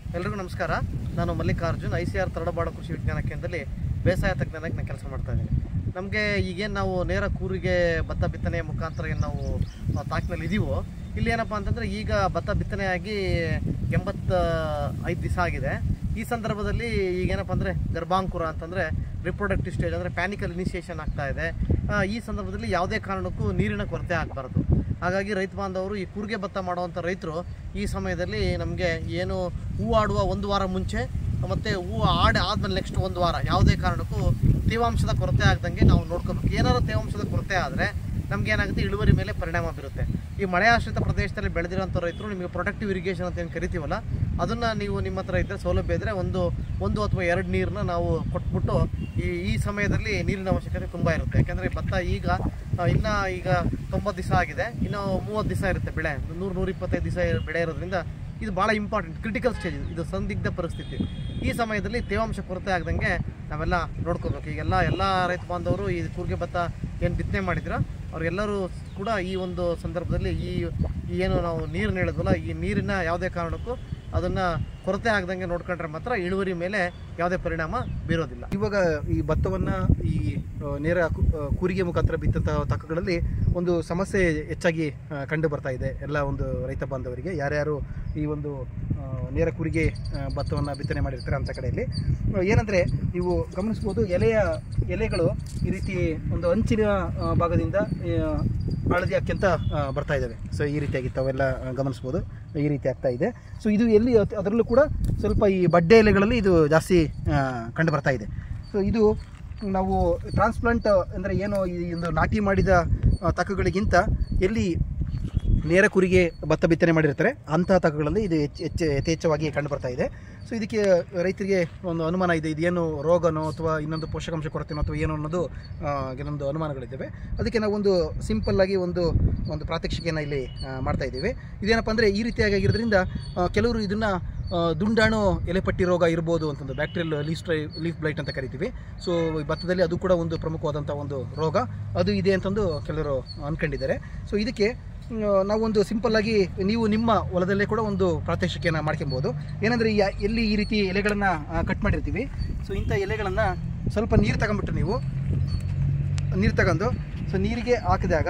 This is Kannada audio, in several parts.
ಎಲ್ರಿಗೂ ನಮಸ್ಕಾರ. ನಾನು ಮಲ್ಲಿಕಾರ್ಜುನ್, ICR ತರಡಬಾಳ ಕೃಷಿ ವಿಜ್ಞಾನ ಕೇಂದ್ರದಲ್ಲಿ ಬೇಸಾಯ ತಜ್ಞನಾಗಿ ನಾನು ಕೆಲಸ ಮಾಡ್ತಾ ಇದ್ದೀನಿ. ನಮಗೆ ಈಗೇನು ನಾವು ನೇರ ಕೂರಿಗೆ ಭತ್ತ ಬಿತ್ತನೆ ಮುಖಾಂತರ ಏನು ನಾವು ತಾಕಿನಲ್ಲಿ ಇದ್ದೀವೋ, ಇಲ್ಲಿ ಏನಪ್ಪ ಅಂತಂದರೆ ಈಗ ಭತ್ತ ಬಿತ್ತನೆಯಾಗಿ 85 ದಿವಸ ಆಗಿದೆ. ಈ ಸಂದರ್ಭದಲ್ಲಿ ಈಗೇನಪ್ಪ ಅಂದರೆ ಗರ್ಭಾಂಕುರ ಅಂತಂದರೆ ರಿಪ್ರೊಡಕ್ಟಿವ್ ಸ್ಟೇಜ್ ಅಂದರೆ ಪ್ಯಾನಿಕಲ್ ಇನಿಷಿಯೇಷನ್ ಆಗ್ತಾ ಇದೆ. ಈ ಸಂದರ್ಭದಲ್ಲಿ ಯಾವುದೇ ಕಾರಣಕ್ಕೂ ನೀರಿನ ಕೊರತೆ ಆಗಬಾರ್ದು. ಹಾಗಾಗಿ ರೈತ ಬಾಂಧವರು ಈ ಕೂರಿಗೆ ಭತ್ತ ಮಾಡುವಂಥ ರೈತರು ಈ ಸಮಯದಲ್ಲಿ ನಮಗೆ ಏನು ಹೂವು ಆಡುವ 1 ವಾರ ಮುಂಚೆ ಮತ್ತು ಹೂವು ಆದಮೇಲೆ ನೆಕ್ಸ್ಟ್ 1 ವಾರ ಯಾವುದೇ ಕಾರಣಕ್ಕೂ ತೇವಾಂಶದ ಕೊರತೆ ಆಗದಂಗೆ ನಾವು ನೋಡ್ಕೋಬೇಕು. ಏನಾದರೂ ತೇವಾಂಶದ ಕೊರತೆ ಆದರೆ ನಮಗೇನಾಗುತ್ತೆ, ಇಳುವರಿ ಮೇಲೆ ಪರಿಣಾಮ ಬೀರುತ್ತೆ. ಈ ಮಳೆ ಆಶ್ರಿತ ಪ್ರದೇಶದಲ್ಲಿ ಬೆಳೆದಿರೋಂಥ ರೈತರು ನಿಮಗೆ ಪ್ರೊಟೆಕ್ಟಿವ್ ಇರಿಗೇಷನ್ ಅಂತ ಏನು ಕರಿತೀವಲ್ಲ, ಅದನ್ನು ನೀವು ನಿಮ್ಮ ಹತ್ರ ಇದ್ದರೆ ಸೌಲಭ್ಯ ಇದ್ದರೆ ಒಂದು ಅಥವಾ 2 ನೀರನ್ನ ನಾವು ಕೊಟ್ಬಿಟ್ಟು ಈ ಸಮಯದಲ್ಲಿ ನೀರಿನ ಅವಶ್ಯಕತೆ ತುಂಬ ಇರುತ್ತೆ. ಯಾಕೆಂದರೆ ಭತ್ತ ಈಗ 90 ದಿವಸ ಆಗಿದೆ, ಇನ್ನು 30 ದಿವಸ ಇರುತ್ತೆ ಬೆಳೆ, 100-125 ದಿವಸ ಬೆಳೆ ಇರೋದ್ರಿಂದ ಇದು ಭಾಳ ಇಂಪಾರ್ಟೆಂಟ್, ಕ್ರಿಟಿಕಲ್ ಸ್ಟೇಜ್, ಇದು ಸಂದಿಗ್ಧ ಪರಿಸ್ಥಿತಿ. ಈ ಸಮಯದಲ್ಲಿ ತೇವಾಂಶ ಕೊರತೆ ಆಗದಂಗೆ ನಾವೆಲ್ಲ ನೋಡ್ಕೋಬೇಕು. ಈಗೆಲ್ಲ ರೈತ ಬಾಂಧವರು ಈ ಕೂರಿಗೆ ಭತ್ತ ಏನು ಬಿತ್ತನೆ ಮಾಡಿದ್ರೆ ಅವ್ರಿಗೆಲ್ಲರೂ ಕೂಡ ಈ ಒಂದು ಸಂದರ್ಭದಲ್ಲಿ ಈ ಏನು ನಾವು ನೀರನ್ನ ಹೇಳಿದ್ವಲ್ಲ, ಈ ನೀರಿನ ಯಾವುದೇ ಕಾರಣಕ್ಕೂ ಅದನ್ನು ಕೊರತೆ ಆಗದಂಗೆ ನೋಡ್ಕೊಂಡ್ರೆ ಮಾತ್ರ ಇಳುವರಿ ಮೇಲೆ ಯಾವುದೇ ಪರಿಣಾಮ ಬೀರೋದಿಲ್ಲ. ಇವಾಗ ಈ ಭತ್ತವನ್ನು ಈ ನೇರ ಕೂರಿಗೆ ಮುಖಾಂತರ ಬಿತ್ತಂತಹ ತಾಕುಗಳಲ್ಲಿ ಒಂದು ಸಮಸ್ಯೆ ಹೆಚ್ಚಾಗಿ ಕಂಡು ಬರ್ತಾ ಇದೆ ಎಲ್ಲ ಒಂದು ರೈತ ಬಾಂಧವರಿಗೆ. ಯಾರ್ಯಾರು ಈ ಒಂದು ನೇರ ಕೂರಿಗೆ ಭತ್ತವನ್ನು ಬಿತ್ತನೆ ಮಾಡಿರ್ತಾರೆ ಅಂಥ ಕಡೆಯಲ್ಲಿ ಏನಂದರೆ ನೀವು ಗಮನಿಸ್ಬೋದು, ಎಲೆಗಳು ಈ ರೀತಿ ಒಂದು ಅಂಚಿನ ಭಾಗದಿಂದ ಹಳದಿ ಅಕ್ಕಿಂತ ಬರ್ತಾ ಇದ್ದಾವೆ. ಸೊ ಈ ರೀತಿಯಾಗಿ ತಾವೆಲ್ಲ ಗಮನಿಸ್ಬೋದು, ಈ ರೀತಿ ಆಗ್ತಾ ಇದೆ. ಸೊ ಇದು ಎಲ್ಲಿ ಅದರಲ್ಲೂ ಕೂಡ ಸ್ವಲ್ಪ ಈ ಬಡ್ಡೆ ಎಲೆಗಳಲ್ಲಿ ಇದು ಜಾಸ್ತಿ ಕಂಡು ಬರ್ತಾ ಇದೆ. ಸೊ ಇದು ನಾವು ಟ್ರಾನ್ಸ್ಪ್ಲಾಂಟ್ ಅಂದರೆ ಏನು ಈ ಒಂದು ನಾಟಿ ಮಾಡಿದ ತಕ್ಕುಗಳಿಗಿಂತ ಎಲ್ಲಿ ನೇರ ಕೂರಿಗೆ ಭತ್ತ ಬಿತ್ತನೆ ಮಾಡಿರ್ತಾರೆ ಅಂತಹ ತಕ್ಕುಗಳಲ್ಲಿ ಇದು ಯಥೇಚ್ಛವಾಗಿ ಕಂಡು ಬರ್ತಾ ಇದೆ. ಸೊ ಇದಕ್ಕೆ ರೈತರಿಗೆ ಒಂದು ಅನುಮಾನ ಇದೆ, ಇದೇನು ರೋಗನೋ ಅಥವಾ ಇನ್ನೊಂದು ಪೋಷಕಾಂಶ ಕೊರತೆನೋ ಅಥವಾ ಏನೋ ಅನ್ನೋದು ಕೆಲವೊಂದು ಅನುಮಾನಗಳಿದ್ದಾವೆ. ಅದಕ್ಕೆ ನಾವು ಒಂದು ಸಿಂಪಲ್ಲಾಗಿ ಒಂದು ಪ್ರಾತ್ಯಕ್ಷಿಕೆಯನ್ನು ಇಲ್ಲಿ ಮಾಡ್ತಾ ಇದ್ದೀವಿ. ಇದೇನಪ್ಪ ಅಂದರೆ ಈ ರೀತಿಯಾಗಿ ಆಗಿರೋದ್ರಿಂದ ಕೆಲವರು ಇದನ್ನು ದುಂಡಾಣು ಎಲೆಪಟ್ಟಿ ರೋಗ ಇರ್ಬೋದು ಅಂತಂದು, ಬ್ಯಾಕ್ಟೀರಿಯಲ್ ಲೀಫ್ ಬ್ಲೈಟ್ ಅಂತ ಕರಿತೀವಿ. ಸೊ ಭತ್ತದಲ್ಲಿ ಅದು ಕೂಡ ಒಂದು ಪ್ರಮುಖವಾದಂಥ ಒಂದು ರೋಗ ಅದು ಇದೆ ಅಂತಂದು ಕೆಲವರು ಅಂದ್ಕೊಂಡಿದ್ದಾರೆ. ಸೊ ಇದಕ್ಕೆ ನಾವೊಂದು ಸಿಂಪಲ್ಲಾಗಿ ನೀವು ನಿಮ್ಮ ಹೊಲದಲ್ಲೇ ಕೂಡ ಒಂದು ಪ್ರಾತ್ಯಕ್ಷಿಕೆಯನ್ನು ಮಾಡ್ಕೊಬೋದು. ಏನಂದರೆ ಎಲ್ಲಿ ಈ ರೀತಿ ಎಲೆಗಳನ್ನು ಕಟ್ ಮಾಡಿರ್ತೀವಿ, ಸೊ ಇಂಥ ಎಲೆಗಳನ್ನು ಸ್ವಲ್ಪ ನೀರು ತಗೊಂಬಿಟ್ಟು ನೀವು ನೀರು ತಗೊಂಡು ಸೊ ನೀರಿಗೆ ಹಾಕಿದಾಗ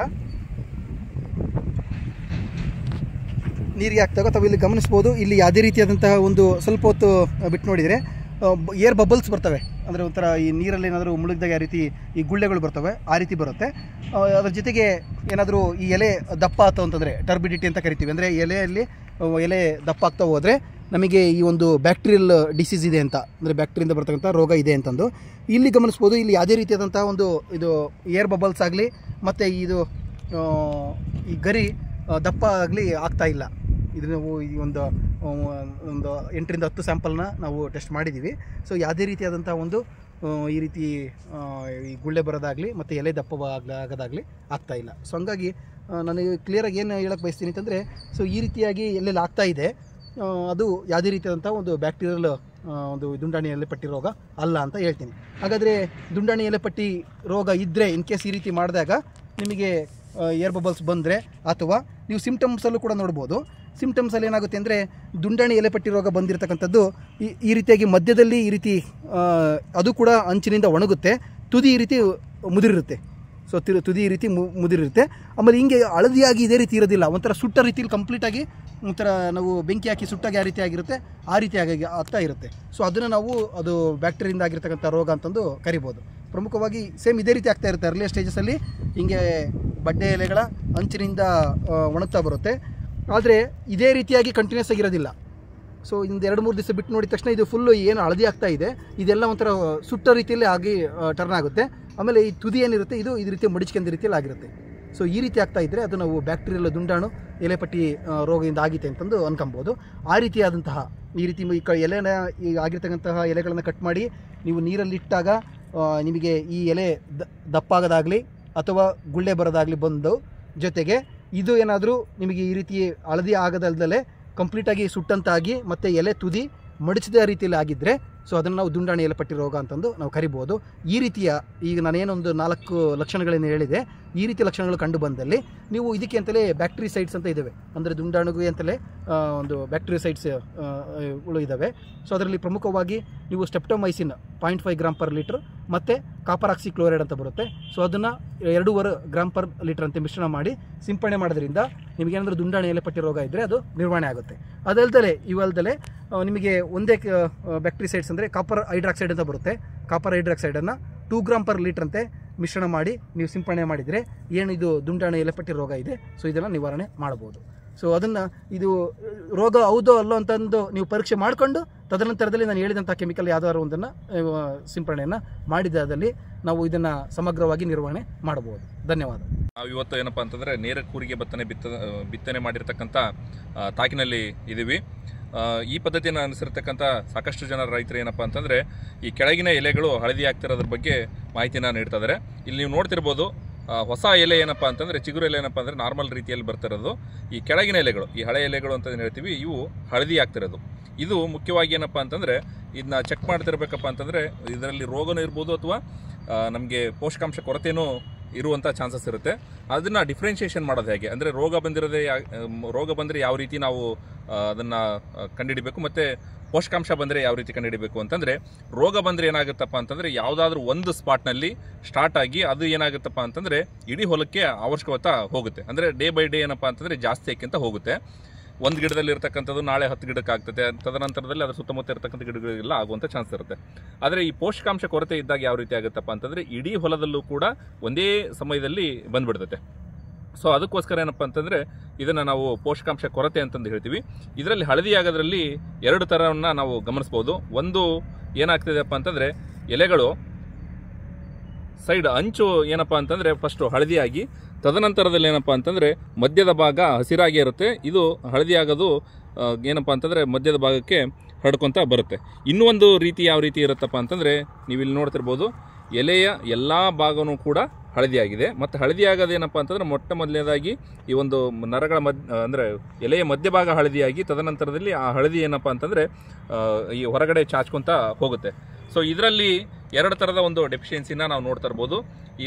ತಾವು ಇಲ್ಲಿ ಗಮನಿಸ್ಬೋದು, ಇಲ್ಲಿ ಯಾವುದೇ ರೀತಿಯಾದಂತಹ ಒಂದು ಸ್ವಲ್ಪ ಹೊತ್ತು ಬಿಟ್ಟು ನೋಡಿದರೆ ಏರ್ ಬಬಲ್ಸ್ ಬರ್ತವೆ. ಅಂದರೆ ಒಂಥರ ಈ ನೀರಲ್ಲಿ ಏನಾದರೂ ಮುಳುಗಿದಾಗ ಯಾವ ರೀತಿ ಈ ಗುಳ್ಳೆಗಳು ಬರ್ತವೆ ಆ ರೀತಿ ಬರುತ್ತೆ. ಅದ್ರ ಜೊತೆಗೆ ಏನಾದರೂ ಈ ಎಲೆ ದಪ್ಪ ಆಯ್ತು ಅಂತಂದರೆ ಟರ್ಬಿಡಿಟಿ ಅಂತ ಕರಿತೀವಿ. ಅಂದರೆ ಎಲೆಯಲ್ಲಿ ಎಲೆ ದಪ್ಪ ಆಗ್ತಾ ಹೋದರೆ ನಮಗೆ ಈ ಒಂದು ಬ್ಯಾಕ್ಟೀರಿಯಲ್ ಡಿಸೀಸ್ ಇದೆ ಅಂತ, ಅಂದರೆ ಬ್ಯಾಕ್ಟೀರಿಯಿಂದ ಬರ್ತಕ್ಕಂಥ ರೋಗ ಇದೆ ಅಂತಂದು ಇಲ್ಲಿ ಗಮನಿಸ್ಬೋದು. ಇಲ್ಲಿ ಯಾವುದೇ ರೀತಿಯಾದಂಥ ಇದು ಏರ್ ಬಬಲ್ಸ್ ಆಗಲಿ ಮತ್ತು ಇದು ಈ ಗರಿ ದಪ್ಪ ಆಗಲಿ ಆಗ್ತಾ ಇಲ್ಲ. ಇದು ನಾವು ಈ ಒಂದು 8ರಿಂದ 10 ಸ್ಯಾಂಪಲ್ನ ನಾವು ಟೆಸ್ಟ್ ಮಾಡಿದ್ದೀವಿ. ಸೊ ಯಾವುದೇ ರೀತಿಯಾದಂಥ ಒಂದು ಈ ರೀತಿ ಈ ಗುಳ್ಳೆ ಬರೋದಾಗಲಿ ಮತ್ತು ಎಲೆ ದಪ್ಪ ಆಗೋದಾಗಲಿ ಆಗ್ತಾ ಇಲ್ಲ. ಸೊ ಹಂಗಾಗಿ ನನಗೆ ಕ್ಲಿಯರಾಗಿ ಏನು ಹೇಳಕ್ಕೆ ಬಯಸ್ತೀನಿ ಅಂತಂದರೆ, ಸೊ ಈ ರೀತಿಯಾಗಿ ಎಲ್ಲೆಲ್ಲಿ ಆಗ್ತಾ ಇದೆ ಅದು ಯಾವುದೇ ರೀತಿಯಾದಂಥ ಒಂದು ಬ್ಯಾಕ್ಟೀರಿಯಲ್ ಒಂದು ದುಂಡಾಣಿ ಎಲೆಪಟ್ಟಿ ರೋಗ ಅಲ್ಲ ಅಂತ ಹೇಳ್ತೀನಿ. ಹಾಗಾದರೆ ದುಂಡಾಣಿ ಎಲೆಪಟ್ಟಿ ರೋಗ ಇದ್ದರೆ ಇನ್ ಕೇಸ್ ಈ ರೀತಿ ಮಾಡಿದಾಗ ನಿಮಗೆ ಏರ್ ಬಬಲ್ಸ್ ಬಂದರೆ ಅಥವಾ ನೀವು ಸಿಂಪ್ಟಮ್ಸಲ್ಲೂ ಕೂಡ ನೋಡ್ಬೋದು. ಸಿಂಪ್ಟಮ್ಸಲ್ಲಿ ಏನಾಗುತ್ತೆ ಅಂದರೆ ದುಂಡಾಣಿ ಎಲೆಪಟ್ಟಿ ರೋಗ ಬಂದಿರತಕ್ಕಂಥದ್ದು ಈ ರೀತಿಯಾಗಿ ಮಧ್ಯದಲ್ಲಿ ಈ ರೀತಿ ಅದು ಕೂಡ ಅಂಚಿನಿಂದ ಒಣಗುತ್ತೆ, ತುದಿ ಈ ರೀತಿ ಮುದಿರಿರುತ್ತೆ. ಸೊ ತುದಿ ಈ ರೀತಿ ಮುದಿರಿರುತ್ತೆ. ಆಮೇಲೆ ಹಿಂಗೆ ಹಳದಿಯಾಗಿ ಇದೇ ರೀತಿ ಇರೋದಿಲ್ಲ, ಒಂಥರ ಸುಟ್ಟ ರೀತಿಯಲ್ಲಿ ಕಂಪ್ಲೀಟಾಗಿ ಒಂಥರ ನಾವು ಬೆಂಕಿ ಹಾಕಿ ಸುಟ್ಟಾಗಿ ಯಾವ ರೀತಿ ಆಗಿರುತ್ತೆ ಆ ರೀತಿಯಾಗಿ ಆಗ್ತಾ ಇರುತ್ತೆ. ಸೊ ಅದನ್ನು ನಾವು ಅದು ಬ್ಯಾಕ್ಟೀರಿಯಿಂದ ಆಗಿರ್ತಕ್ಕಂಥ ರೋಗ ಅಂತಂದು ಕರಿಬೋದು. ಪ್ರಮುಖವಾಗಿ ಸೇಮ್ ಇದೇ ರೀತಿ ಆಗ್ತಾ ಇರುತ್ತೆ. ಅರ್ಲಿಯರ್ ಸ್ಟೇಜಸಲ್ಲಿ ಹಿಂಗೆ ಬಡ್ಡೆ ಎಲೆಗಳ ಅಂಚಿನಿಂದ ಒಣಗ್ತಾ ಬರುತ್ತೆ, ಆದರೆ ಇದೇ ರೀತಿಯಾಗಿ ಕಂಟಿನ್ಯೂಸ್ ಆಗಿರೋದಿಲ್ಲ. ಸೊ ಇಂದು 2-3 ದಿವಸ ಬಿಟ್ಟು ನೋಡಿದ ತಕ್ಷಣ ಇದು ಫುಲ್ಲು ಏನು ಹಳದಿ ಆಗ್ತಾ ಇದೆ, ಇದೆಲ್ಲ ಒಂಥರ ಸುಟ್ಟ ರೀತಿಯಲ್ಲಿ ಆಗಿ ಟರ್ನ್ ಆಗುತ್ತೆ. ಆಮೇಲೆ ಈ ತುದಿ ಏನಿರುತ್ತೆ ಇದು ರೀತಿ ಮಡಿಚ್ಕೊಂಡ ರೀತಿಯಲ್ಲಿ ಆಗಿರುತ್ತೆ. ಸೊ ಈ ರೀತಿ ಆಗ್ತಾ ಇದ್ದರೆ ಅದು ನಾವು ಬ್ಯಾಕ್ಟೀರಿಯಲ್ ದುಂಡಾಣು ಎಲೆಪಟ್ಟಿ ರೋಗದಿಂದ ಆಗಿದೆ ಅಂತಂದು ಅನ್ಕೊಬೋದು. ಆ ರೀತಿಯಾದಂತಹ ಈ ರೀತಿ ಎಲೆನ ಈ ಆಗಿರ್ತಕ್ಕಂತಹ ಎಲೆಗಳನ್ನು ಕಟ್ ಮಾಡಿ ನೀವು ನೀರಲ್ಲಿ ಇಟ್ಟಾಗ ನಿಮಗೆ ಈ ಎಲೆ ದಪ್ಪಾಗೋದಾಗಲಿ ಅಥವಾ ಗುಳ್ಳೆ ಬರೋದಾಗಲಿ ಬಂದು, ಜೊತೆಗೆ ಇದು ಏನಾದರೂ ನಿಮಗೆ ಈ ರೀತಿ ಹಳದಿ ಆಗೋದಲ್ದಲೇ ಕಂಪ್ಲೀಟಾಗಿ ಸುಟ್ಟಂತಾಗಿ ಮತ್ತು ಎಲೆ ತುದಿ ಮಡಿಸಿದ ರೀತಿಯಲ್ಲಿ ಆಗಿದ್ದರೆ ಸೊ ಅದನ್ನು ನಾವು ದುಂಡಾಣಿ ಎಲೆಪಟ್ಟಿ ರೋಗ ಅಂತಂದು ನಾವು ಕರಿಬೋದು. ಈ ರೀತಿಯ ಈಗ ನಾನೇನೊಂದು 4 ಲಕ್ಷಣಗಳನ್ನು ಹೇಳಿದೆ, ಈ ರೀತಿಯ ಲಕ್ಷಣಗಳು ಕಂಡು ಬಂದಲ್ಲಿ ನೀವು ಇದಕ್ಕೆ ಅಂತಲೇ ಬ್ಯಾಕ್ಟೀರಿಸೈಡ್ಸ್ ಅಂತ ಇದ್ದಾವೆ, ಅಂದರೆ ದುಂಡಾಣುಗೆ ಅಂತಲೇ ಒಂದು ಬ್ಯಾಕ್ಟೀರಿಸೈಡ್ಸ್ ಇದ್ದಾವೆ. ಸೊ ಅದರಲ್ಲಿ ಪ್ರಮುಖವಾಗಿ ನೀವು ಸ್ಟೆಪ್ಟೊಮೈಸಿನ್ 0.5 ಗ್ರಾಮ್ ಪರ್ ಲೀಟ್ರ್ ಮತ್ತು ಕಾಪರ್ ಆಕ್ಸಿ ಕ್ಲೋರೈಡ್ ಅಂತ ಬರುತ್ತೆ. ಸೊ ಅದನ್ನು 2.5 ಗ್ರಾಮ್ ಪರ್ ಲೀಟರ್ ಅಂತ ಮಿಶ್ರಣ ಮಾಡಿ ಸಿಂಪಡಣೆ ಮಾಡೋದ್ರಿಂದ ನಿಮಗೇನಾದರೂ ದುಂಡಾಣಿ ಎಲೆಪಟ್ಟಿ ರೋಗ ಇದ್ದರೆ ಅದು ನಿರ್ವಹಣೆ ಆಗುತ್ತೆ. ಇವಲ್ದಲೆ ನಿಮಗೆ ಒಂದೇ ಬ್ಯಾಕ್ಟೀರಿಸೈಡ್ಸ್ ಅಂದರೆ ಕಾಪರ್ ಹೈಡ್ರಾಕ್ಸೈಡ್ ಅಂತ ಬರುತ್ತೆ. ಕಾಪರ್ ಹೈಡ್ರಾಕ್ಸೈಡನ್ನು 2 ಗ್ರಾಮ್ ಪರ್ ಲೀಟರ್ ಅಂತೆ ಮಿಶ್ರಣ ಮಾಡಿ ನೀವು ಸಿಂಪಡಣೆ ಮಾಡಿದರೆ ಏನು ಇದು ದುಂಡಾಣಿ ಎಲೆಪಟ್ಟಿ ರೋಗ ಇದೆ, ಸೊ ಇದನ್ನು ನಿವಾರಣೆ ಮಾಡ್ಬೋದು. ಸೊ ಅದನ್ನು ಇದು ರೋಗ ಹೌದೋ ಅಲ್ಲೋ ಅಂತಂದು ನೀವು ಪರೀಕ್ಷೆ ಮಾಡಿಕೊಂಡು ತದನಂತರದಲ್ಲಿ ನಾನು ಹೇಳಿದಂಥ ಕೆಮಿಕಲ್ ಯಾವುದಾದ್ರು ಒಂದನ್ನು ಸಿಂಪಡಣೆಯನ್ನು ಮಾಡಿದಲ್ಲಿ ನಾವು ಇದನ್ನು ಸಮಗ್ರವಾಗಿ ನಿರ್ವಹಣೆ ಮಾಡಬಹುದು. ಧನ್ಯವಾದ. ನಾವು ಇವತ್ತು ಏನಪ್ಪ ಅಂತಂದರೆ ನೇರ ಕೂರಿಗೆ ಬಿತ್ತನೆ ಮಾಡಿರ್ತಕ್ಕಂಥ ತಾಕಿನಲ್ಲಿ ಇದ್ದೀವಿ. ಈ ಪದ್ಧತಿಯನ್ನು ಅನುಸರಿರ್ತಕ್ಕಂಥ ಸಾಕಷ್ಟು ಜನ ರೈತರು ಏನಪ್ಪ ಅಂತಂದರೆ ಈ ಕೆಳಗಿನ ಎಲೆಗಳು ಹಳದಿ ಆಗ್ತಿರೋದ್ರ ಬಗ್ಗೆ ಮಾಹಿತಿನ ನೀಡ್ತಾ ಇದ್ದಾರೆ. ಇಲ್ಲಿ ನೀವು ನೋಡ್ತಿರ್ಬೋದು, ಹೊಸ ಎಲೆ ಏನಪ್ಪ ಅಂತಂದರೆ ಚಿಗುರು ಎಲೆ ಏನಪ್ಪ ಅಂದರೆ ನಾರ್ಮಲ್ ರೀತಿಯಲ್ಲಿ ಬರ್ತಿರೋದು. ಈ ಕೆಳಗಿನ ಎಲೆಗಳು, ಈ ಹಳೆ ಎಲೆಗಳು ಅಂತ ಹೇಳ್ತೀವಿ, ಇವು ಹಳದಿ ಆಗ್ತಿರೋದು. ಇದು ಮುಖ್ಯವಾಗಿ ಏನಪ್ಪ ಅಂತಂದರೆ ಇದನ್ನ ಚೆಕ್ ಮಾಡ್ತಿರ್ಬೇಕಪ್ಪ ಅಂತಂದರೆ ಇದರಲ್ಲಿ ರೋಗನೂ ಇರ್ಬೋದು ಅಥವಾ ನಮಗೆ ಪೋಷಕಾಂಶ ಕೊರತೆಯೂ ಇರುವಂಥ ಚಾನ್ಸಸ್ ಇರುತ್ತೆ. ಅದನ್ನು ಡಿಫ್ರೆನ್ಷಿಯೇಷನ್ ಮಾಡೋದು ಹೇಗೆ ಅಂದರೆ ರೋಗ ಬಂದರೆ ಯಾವ ರೀತಿ ನಾವು ಅದನ್ನು ಕಂಡುಹಿಡಿಬೇಕು ಮತ್ತು ಪೋಷಕಾಂಶ ಬಂದರೆ ಯಾವ ರೀತಿ ಕಂಡುಹಿಡಿಬೇಕು ಅಂತಂದರೆ, ರೋಗ ಬಂದರೆ ಏನಾಗುತ್ತಪ್ಪ ಅಂತಂದರೆ ಯಾವುದಾದ್ರೂ ಒಂದು ಸ್ಪಾಟ್ನಲ್ಲಿ ಸ್ಟಾರ್ಟ್ ಆಗಿ ಅದು ಏನಾಗುತ್ತಪ್ಪ ಅಂತಂದರೆ ಇಡೀ ಹೊಲಕ್ಕೆ ಅವಶ್ಯಕತೆ ಹೋಗುತ್ತೆ. ಅಂದರೆ ಡೇ ಬೈ ಡೇ ಏನಪ್ಪ ಅಂತಂದರೆ ಜಾಸ್ತಿ ಆಕ್ಕಿಂತ ಹೋಗುತ್ತೆ. ಒಂದು ಗಿಡದಲ್ಲಿ ಇರ್ತಕ್ಕಂಥದ್ದು ನಾಳೆ 10 ಗಿಡಕ್ಕೆ ಆಗ್ತದೆ, ತದನಂತರದಲ್ಲಿ ಅದರ ಸುತ್ತಮುತ್ತ ಇರತಕ್ಕಂಥ ಗಿಡಗಳಿಗೆಲ್ಲ ಆಗುವಂಥ ಚಾನ್ಸ್ ಇರುತ್ತೆ. ಆದರೆ ಈ ಪೋಷಕಾಂಶ ಕೊರತೆ ಇದ್ದಾಗ ಯಾವ ರೀತಿ ಆಗುತ್ತಪ್ಪ ಅಂತಂದರೆ ಇಡೀ ಹೊಲದಲ್ಲೂ ಕೂಡ ಒಂದೇ ಸಮಯದಲ್ಲಿ ಬಂದ್ಬಿಡ್ತದೆ. ಸೊ ಅದಕ್ಕೋಸ್ಕರ ಏನಪ್ಪ ಅಂತಂದರೆ ಇದನ್ನು ನಾವು ಪೋಷಕಾಂಶ ಕೊರತೆ ಅಂತಂದು ಹೇಳ್ತೀವಿ. ಇದರಲ್ಲಿ ಹಳದಿ ಆಗೋದ್ರಲ್ಲಿ 2 ಥರವನ್ನು ನಾವು ಗಮನಿಸ್ಬೋದು. ಒಂದು ಏನಾಗ್ತಿದೆಪ್ಪ ಅಂತಂದರೆ ಎಲೆಗಳು ಸೈಡ್ ಅಂಚು ಏನಪ್ಪ ಅಂತಂದರೆ ಫಸ್ಟು ಹಳದಿಯಾಗಿ ತದನಂತರದಲ್ಲಿ ಏನಪ್ಪ ಅಂತಂದರೆ ಮಧ್ಯದ ಭಾಗ ಹಸಿರಾಗಿ ಇರುತ್ತೆ. ಇದು ಹಳದಿ ಆಗೋದು ಏನಪ್ಪ ಅಂತಂದರೆ ಮಧ್ಯದ ಭಾಗಕ್ಕೆ ಹರಡ್ಕೊತ ಬರುತ್ತೆ. ಇನ್ನೂ ಒಂದು ರೀತಿ ಯಾವ ರೀತಿ ಇರುತ್ತಪ್ಪ ಅಂತಂದರೆ ನೀವಿಲ್ಲಿ ನೋಡ್ತಿರ್ಬೋದು, ಎಲೆಯ ಎಲ್ಲ ಭಾಗವೂ ಕೂಡ ಹಳದಿಯಾಗಿದೆ. ಮತ್ತು ಹಳದಿ ಆಗೋದೇನಪ್ಪ ಅಂತಂದರೆ ಮೊದಲನೇದಾಗಿ ಈ ಒಂದು ನರಗಳ ಅಂದರೆ ಎಲೆಯ ಮಧ್ಯಭಾಗ ಹಳದಿಯಾಗಿ ತದನಂತರದಲ್ಲಿ ಆ ಹಳದಿ ಏನಪ್ಪ ಅಂತಂದರೆ ಈ ಹೊರಗಡೆ ಚಾಚ್ಕೊತ ಹೋಗುತ್ತೆ. ಸೊ ಇದರಲ್ಲಿ 2 ಥರದ ಒಂದು ಡೆಫಿಷಿಯನ್ಸಿನ ನಾವು ನೋಡ್ತಾ ಇರ್ಬೋದು. ಈ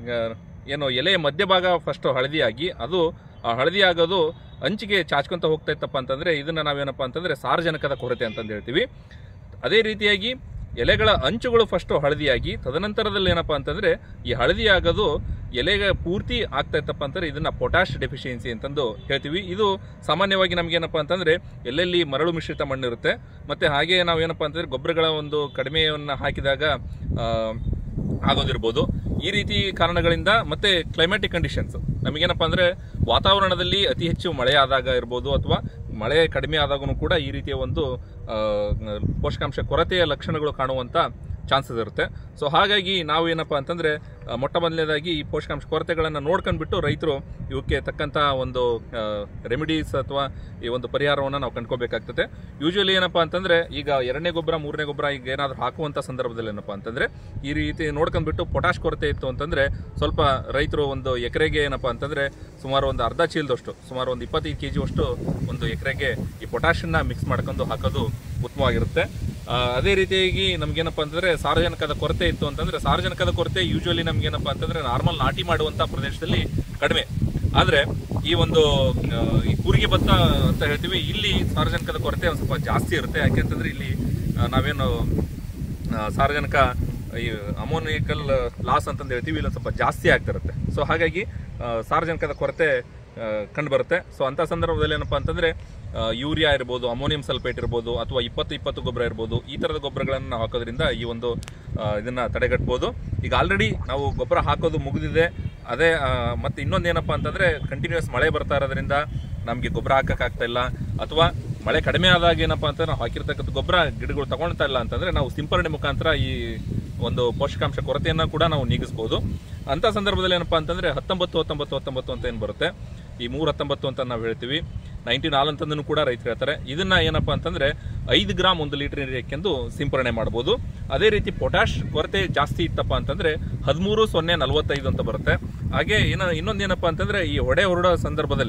ಏನು ಎಲೆಯ ಮಧ್ಯಭಾಗ ಫಸ್ಟು ಹಳದಿಯಾಗಿ ಅದು ಆ ಹಳದಿ ಆಗೋದು ಅಂಚಿಗೆ ಚಾಚ್ಕೊತ ಹೋಗ್ತಾ ಇತ್ತಪ್ಪ ಅಂತಂದರೆ ಇದನ್ನು ನಾವೇನಪ್ಪ ಅಂತಂದರೆ ಸಾರಜನಕದ ಕೊರತೆ ಅಂತಂದು ಹೇಳ್ತೀವಿ. ಅದೇ ರೀತಿಯಾಗಿ ಎಲೆಗಳ ಅಂಚುಗಳು ಫಸ್ಟು ಹಳದಿಯಾಗಿ ತದನಂತರದಲ್ಲಿ ಏನಪ್ಪ ಅಂತಂದರೆ ಈ ಹಳದಿ ಆಗೋದು ಎಲೆಗೆ ಪೂರ್ತಿ ಆಗ್ತಾ ಇತ್ತಪ್ಪ ಅಂತಂದರೆ ಇದನ್ನು ಪೊಟ್ಯಾಶ್ ಡೆಫಿಷಿಯನ್ಸಿ ಅಂತಂದು ಹೇಳ್ತೀವಿ. ಇದು ಸಾಮಾನ್ಯವಾಗಿ ನಮಗೇನಪ್ಪ ಅಂತಂದರೆ ಎಲ್ಲೆಲ್ಲಿ ಮರಳು ಮಿಶ್ರಿತ ಮಣ್ಣಿರುತ್ತೆ ಮತ್ತು ಹಾಗೆ ನಾವೇನಪ್ಪ ಅಂತಂದರೆ ಗೊಬ್ಬರಗಳ ಒಂದು ಕಡಿಮೆಯನ್ನು ಹಾಕಿದಾಗ ಆಗೋದಿರ್ಬೋದು. ಈ ರೀತಿ ಕಾರಣಗಳಿಂದ ಮತ್ತು ಕ್ಲೈಮ್ಯಾಟಿಕ್ ಕಂಡೀಷನ್ಸ್ ನಮಗೇನಪ್ಪ ಅಂದರೆ ವಾತಾವರಣದಲ್ಲಿ ಅತಿ ಹೆಚ್ಚು ಮಳೆ ಆದಾಗ ಇರ್ಬೋದು ಅಥವಾ ಮಳೆ ಕಡಿಮೆ ಆದಾಗೂ ಕೂಡ ಈ ರೀತಿಯ ಒಂದು ಪೋಷಕಾಂಶ ಕೊರತೆಯ ಲಕ್ಷಣಗಳು ಕಾಣುವಂಥ ಚಾನ್ಸಸ್ ಇರುತ್ತೆ. ಸೊ ಹಾಗಾಗಿ ನಾವು ಏನಪ್ಪ ಅಂತಂದರೆ ಮೊಟ್ಟ ಮೊದಲನೇದಾಗಿ ಈ ಪೋಷಕಾಂಶ ಕೊರತೆಗಳನ್ನು ನೋಡ್ಕೊಂಡ್ಬಿಟ್ಟು ರೈತರು ಇವಕ್ಕೆ ತಕ್ಕಂಥ ಒಂದು ರೆಮಿಡೀಸ್ ಅಥವಾ ಈ ಒಂದು ಪರಿಹಾರವನ್ನು ನಾವು ಕಂಡ್ಕೋಬೇಕಾಗ್ತದೆ. ಯೂಶ್ವಲಿ ಏನಪ್ಪ ಅಂತಂದರೆ ಈಗ 2ನೇ ಗೊಬ್ಬರ 3ನೇ ಗೊಬ್ಬರ ಈಗ ಏನಾದರೂ ಹಾಕುವಂಥ ಸಂದರ್ಭದಲ್ಲಿ ಏನಪ್ಪ ಅಂತಂದರೆ ಈ ರೀತಿ ನೋಡ್ಕೊಂಡ್ಬಿಟ್ಟು ಪೊಟ್ಯಾಶ್ ಕೊರತೆ ಇತ್ತು ಅಂತಂದರೆ ಸ್ವಲ್ಪ ರೈತರು ಒಂದು ಎಕರೆಗೆ ಏನಪ್ಪ ಅಂತಂದರೆ ಸುಮಾರು ಒಂದು ಅರ್ಧ ಚೀಲದಷ್ಟು ಸುಮಾರು ಒಂದು 25 kg ಅಷ್ಟು ಒಂದು ಎಕರೆಗೆ ಈ ಪೊಟ್ಯಾಶನ್ನ ಮಿಕ್ಸ್ ಮಾಡ್ಕೊಂಡು ಹಾಕೋದು ಉತ್ತಮವಾಗಿರುತ್ತೆ. ಅದೇ ರೀತಿಯಾಗಿ ನಮಗೇನಪ್ಪ ಅಂತಂದರೆ ಸಾರಜನಕದ ಕೊರತೆ ಇತ್ತು ಅಂತಂದರೆ ಸಾರಜನಕದ ಕೊರತೆ ಯೂಶ್ವಲಿ ನಮಗೇನಪ್ಪ ಅಂತಂದರೆ ನಾರ್ಮಲ್ ನಾಟಿ ಮಾಡುವಂಥ ಪ್ರದೇಶದಲ್ಲಿ ಕಡಿಮೆ. ಆದರೆ ಈ ಒಂದು ಈ ಕೂರಿಗೆ ಭತ್ತ ಅಂತ ಹೇಳ್ತೀವಿ, ಇಲ್ಲಿ ಸಾರಜನಕದ ಕೊರತೆ ಒಂದು ಸ್ವಲ್ಪ ಜಾಸ್ತಿ ಇರುತ್ತೆ. ಯಾಕೆಂತಂದರೆ ಇಲ್ಲಿ ನಾವೇನು ಸಾರಜನಕ ಈ ಅಮೋನಿಕಲ್ ಲಾಸ್ ಅಂತಂದು ಹೇಳ್ತೀವಿ, ಇಲ್ಲೊಂದು ಸ್ವಲ್ಪ ಜಾಸ್ತಿ ಆಗ್ತಿರುತ್ತೆ. ಸೊ ಹಾಗಾಗಿ ಸಾರಜನಕದ ಕೊರತೆ ಕಂಡುಬರುತ್ತೆ. ಸೊ ಅಂಥ ಸಂದರ್ಭದಲ್ಲಿ ಏನಪ್ಪ ಅಂತಂದರೆ ಯೂರಿಯಾ ಇರ್ಬೋದು, ಅಮೋನಿಯಂ ಸಲ್ಫೇಟ್ ಇರ್ಬೋದು ಅಥವಾ 20-20 ಗೊಬ್ಬರ ಇರ್ಬೋದು, ಈ ಥರದ ಗೊಬ್ಬರಗಳನ್ನು ನಾವು ಹಾಕೋದ್ರಿಂದ ಈ ಒಂದು ಇದನ್ನು ತಡೆಗಟ್ಬೋದು. ಈಗ ಆಲ್ರೆಡಿ ನಾವು ಗೊಬ್ಬರ ಹಾಕೋದು ಮುಗಿದಿದೆ. ಅದೇ ಮತ್ತು ಇನ್ನೊಂದು ಏನಪ್ಪ ಅಂತಂದರೆ ಕಂಟಿನ್ಯೂಸ್ ಮಳೆ ಬರ್ತಾ ಇರೋದ್ರಿಂದ ನಮಗೆ ಗೊಬ್ಬರ ಹಾಕೋಕ್ಕಾಗ್ತಾ ಇಲ್ಲ, ಅಥವಾ ಮಳೆ ಕಡಿಮೆ ಆದಾಗ ಏನಪ್ಪ ಅಂತ ನಾವು ಹಾಕಿರ್ತಕ್ಕಂಥ ಗೊಬ್ಬರ ಗಿಡಗಳು ತಗೊಳ್ತಾ ಇಲ್ಲ ಅಂತಂದರೆ ನಾವು ಸಿಂಪರಣೆ ಮುಖಾಂತರ ಈ ಒಂದು ಪೋಷಕಾಂಶ ಕೊರತೆಯನ್ನು ಕೂಡ ನಾವು ನೀಗಿಸ್ಬೋದು. ಅಂಥ ಸಂದರ್ಭದಲ್ಲಿ ಏನಪ್ಪ ಅಂತಂದರೆ 19-19-19 ಅಂತ ಏನು ಬರುತ್ತೆ, ಈ 3-19 ಅಂತ ನಾವು ಹೇಳ್ತೀವಿ, 19 ಅಂತಂದೂ ಕೂಡ ರೈತರು ಹೇಳ್ತಾರೆ. ಇದನ್ನು ಏನಪ್ಪ ಅಂತಂದರೆ 5 ಗ್ರಾಮ್ 1 ಲೀಟರ್ ನೀರಿಗೆಂದು ಸಿಂಪರಣೆ ಮಾಡ್ಬೋದು. ಅದೇ ರೀತಿ ಪೊಟ್ಯಾಶ್ ಕೊರತೆ ಜಾಸ್ತಿ ಇತ್ತಪ್ಪ ಅಂತಂದರೆ 13-0-45 ಅಂತ ಬರುತ್ತೆ. ಹಾಗೆ ಇನ್ನೊಂದು ಏನಪ್ಪ ಅಂತಂದರೆ ಈ ಹೊರಡೋ ಸಂದರ್ಭದಲ್ಲಿ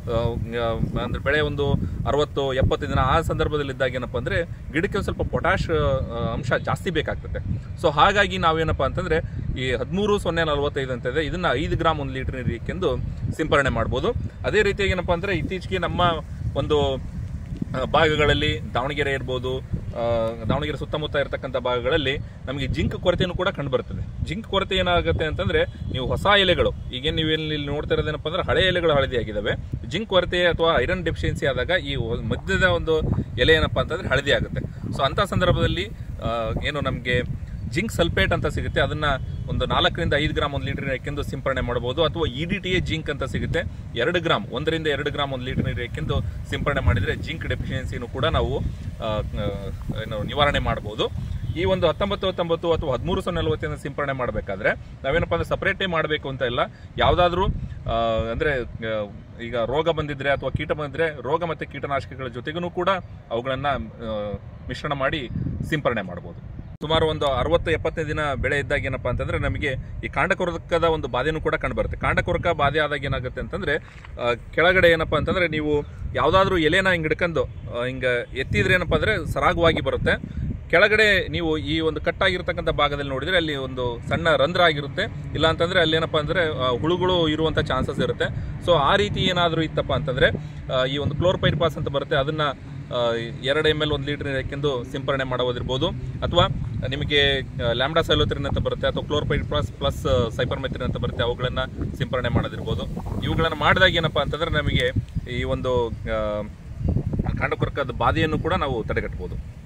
ಅಂದರೆ ಬೆಳೆ ಒಂದು 60-70 ದಿನ ಆ ಸಂದರ್ಭದಲ್ಲಿದ್ದಾಗ ಏನಪ್ಪ ಅಂದರೆ ಗಿಡಕ್ಕೆ ಸ್ವಲ್ಪ ಪೊಟ್ಯಾಶ್ ಅಂಶ ಜಾಸ್ತಿ ಬೇಕಾಗ್ತದೆ. ಸೊ ಹಾಗಾಗಿ ನಾವೇನಪ್ಪ ಅಂತಂದರೆ ಈ 13-0-45 ಅಂತ ಇದೆ, ಇದನ್ನು 5 ಗ್ರಾಮ್ 1 ಲೀಟರ್ ನೀರಿಗೆಂದು ಸಿಂಪರಣೆ ಮಾಡ್ಬೋದು. ಅದೇ ರೀತಿಯಾಗಿ ಏನಪ್ಪ ಅಂದರೆ ಇತ್ತೀಚೆಗೆ ನಮ್ಮ ಒಂದು ಭಾಗಗಳಲ್ಲಿ ದಾವಣಗೆರೆ ಇರ್ಬೋದು, ದಾವಣಗೆರೆ ಸುತ್ತಮುತ್ತ ಇರತಕ್ಕಂಥ ಭಾಗಗಳಲ್ಲಿ ನಮಗೆ ಜಿಂಕ್ ಕೊರತೆಯೂ ಕೂಡ ಕಂಡುಬರ್ತದೆ. ಜಿಂಕ್ ಕೊರತೆ ಏನಾಗುತ್ತೆ ಅಂತಂದರೆ ನೀವು ಹೊಸ ಎಲೆಗಳು ಈಗೇನು ನೀವೇನು ಇಲ್ಲಿ ನೋಡ್ತಾ ಇರೋದೇನಪ್ಪ ಅಂದರೆ ಹಳೆ ಎಲೆಗಳು ಹಳದಿಯಾಗಿದ್ದಾವೆ. ಜಿಂಕ್ ಕೊರತೆ ಅಥವಾ ಐರನ್ ಡೆಫಿಷಿಯನ್ಸಿ ಆದಾಗ ಈ ಮಧ್ಯದ ಒಂದು ಎಲೆ ಏನಪ್ಪ ಅಂತಂದರೆ ಹಳದಿ ಆಗುತ್ತೆ. ಸೊ ಅಂಥ ಸಂದರ್ಭದಲ್ಲಿ ಏನು ನಮಗೆ ಜಿಂಕ್ ಸಲ್ಫೇಟ್ ಅಂತ ಸಿಗುತ್ತೆ, ಅದನ್ನು ಒಂದು 4-5 ಗ್ರಾಮ್ 1 ಲೀಟರ್ ನೀರಿಗೆಂದು ಸಿಂಪರಣೆ ಮಾಡ್ಬೋದು. ಅಥವಾ EDTA ಜಿಂಕ್ ಅಂತ ಸಿಗುತ್ತೆ, 1 ಗ್ರಾಮ್ 1 ಗ್ರಾಮ್ 1 ಲೀಟರ್ ನೀರಿಗೆಂದು ಸಿಂಪರಣೆ ಮಾಡಿದರೆ ಜಿಂಕ್ ಡೆಫಿಷಿಯನ್ಸಿನೂ ಕೂಡ ನಾವು ನಿವಾರಣೆ ಮಾಡ್ಬೋದು. ಈ ಒಂದು 19-19 ಅಥವಾ 13-0-40 ಸಿಂಪರಣೆ ಮಾಡಬೇಕಾದ್ರೆ ನಾವೇನಪ್ಪ ಅಂದರೆ ಸಪ್ರೇಟೇ ಮಾಡಬೇಕು ಅಂತ ಇಲ್ಲ. ಯಾವುದಾದ್ರೂ ಅಂದರೆ ಈಗ ರೋಗ ಬಂದಿದ್ರೆ ಅಥವಾ ಕೀಟ ಬಂದಿದ್ರೆ ರೋಗ ಮತ್ತು ಕೀಟನಾಶಕಗಳ ಜೊತೆಗೂ ಕೂಡ ಅವುಗಳನ್ನು ಮಿಶ್ರಣ ಮಾಡಿ ಸಿಂಪರಣೆ ಮಾಡ್ಬೋದು. ಸುಮಾರು ಒಂದು 60-70 ದಿನ ಬೆಳೆ ಇದ್ದಾಗ ಏನಪ್ಪ ಅಂತಂದರೆ ನಮಗೆ ಈ ಕಾಂಡಕೊರಕದ ಒಂದು ಬಾಧೆನೂ ಕೂಡ ಕಂಡುಬರುತ್ತೆ. ಕಾಂಡಕೊರಕ ಬಾಧೆ ಆದಾಗ ಏನಾಗುತ್ತೆ ಅಂತಂದರೆ ಕೆಳಗಡೆ ಏನಪ್ಪ ಅಂತಂದರೆ ನೀವು ಯಾವುದಾದ್ರೂ ಎಲೆನ ಹಿಂಗೆ ಹಿಡ್ಕೊಂಡು ಹಿಂಗೆ ಎತ್ತಿದ್ರೆ ಏನಪ್ಪ ಅಂದರೆ ಸರಾಗವಾಗಿ ಬರುತ್ತೆ. ಕೆಳಗಡೆ ನೀವು ಈ ಒಂದು ಕಟ್ಟಾಗಿರ್ತಕ್ಕಂಥ ಭಾಗದಲ್ಲಿ ನೋಡಿದರೆ ಅಲ್ಲಿ ಒಂದು ಸಣ್ಣ ರಂಧ್ರ ಆಗಿರುತ್ತೆ, ಇಲ್ಲ ಅಂತಂದರೆ ಅಲ್ಲಿ ಏನಪ್ಪ ಅಂದರೆ ಹುಳುಗಳು ಇರುವಂಥ ಚಾನ್ಸಸ್ ಇರುತ್ತೆ. ಸೊ ಆ ರೀತಿ ಏನಾದರೂ ಇತ್ತಪ್ಪ ಅಂತಂದರೆ ಈ ಒಂದು ಕ್ಲೋರ್ಪೈರಿಪಾಸ್ ಅಂತ ಬರುತ್ತೆ, ಅದನ್ನು 2 ml 1 ಲೀಟರ್ ನೀರಿಗೆಂದು ಸಿಂಪರಣೆ ಮಾಡೋದಿರ್ಬೋದು. ಅಥವಾ ನಿಮಗೆ ಲ್ಯಾಂಬ್ಡಾಸೈಲೋತ್ರಿನ್ ಅಂತ ಬರುತ್ತೆ, ಅಥವಾ ಕ್ಲೋರ್ಪೈರಿಪಾಸ್ ಪ್ಲಸ್ ಸೈಪರ್ಮೆಥ್ರಿನ್ ಅಂತ ಬರುತ್ತೆ, ಅವುಗಳನ್ನು ಸಿಂಪರಣೆ ಮಾಡೋದಿರ್ಬೋದು. ಇವುಗಳನ್ನು ಮಾಡಿದಾಗ ಏನಪ್ಪ ಅಂತಂದರೆ ನಮಗೆ ಈ ಒಂದು ಕಾಂಡಕೊರಕದ ಬಾಧೆಯನ್ನು ಕೂಡ ನಾವು ತಡೆಗಟ್ಟಬಹುದು.